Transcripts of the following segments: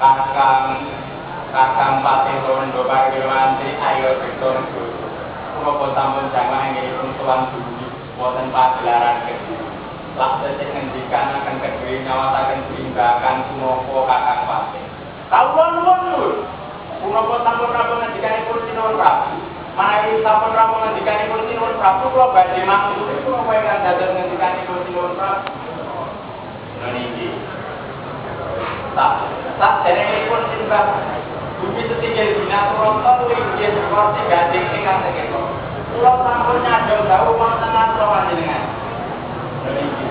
kakang Patih Rondo Parwirmantri ayo Bekton Guru. Menapa sampun jamaah inggihipun sowan dugi wonten pagelaran kedhi. Laksesik ngendikan akan kedhi nyawataken tindakan punapa kakang Patih. Kawula nuwun. Punapa sampun rampung ngendikanipun Sinuwun Prabu. Manawi sampun rampung ngendikanipun Sinuwun Prabu kula badhe mangsuli punapa ingkang dados ngendikanipun Sinuwun Prabu. Niki tak derengipun simbah bumi setinggil dina Suronto inggih seperti gading ingkang seketo. Kula sampun nyadong dawuh wonten ngarsa panjenengan. Niki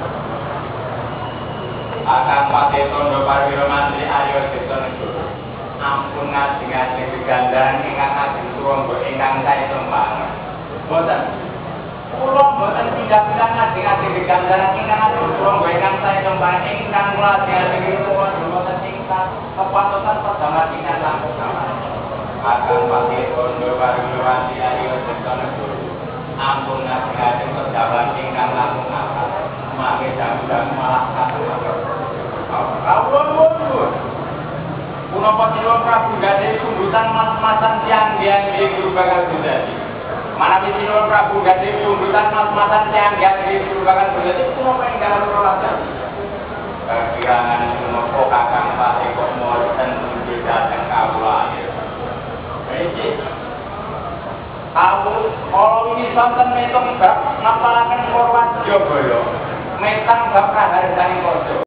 Kakang Patih Tondo Parwirmantri ayo Bekton Guru. Ampun ngajeng-ajeng gegandaran ingkang ageng turangga ingkang sae tembangan. Boten. Kula boten pindah-pindah ngajeng-ajeng gegandaran ingkang ageng turangga ingkang sae tembangan ingkang kula ajeng-ajeng kula boten ingkang kepatosan perdaman ingkang langkung saman. Kakang Patih Tondo Parwirmantri ayo Bekton Guru. Ampun ngajeng-ajeng perdaman ingkang langkung saman. Mangke jam-jam malah katur. Kawula nuwun. Punapa Sinuwun Prabu gadhe sumbutan mas-masan tiang-tiang guru bakal dadi. Manawi Sinuwun Prabu gadhe sumbutan mas-masan tiang-tiang guru bakal dadi, punapa ingkang kula lajengaken? Kagirangan punapa Kakang Patih kok mboten nggih dhateng kawula. Nggih. Kala wingi sonten metung bab ngapalaken Purwajabaya. Metang bab kaharsaning Raja.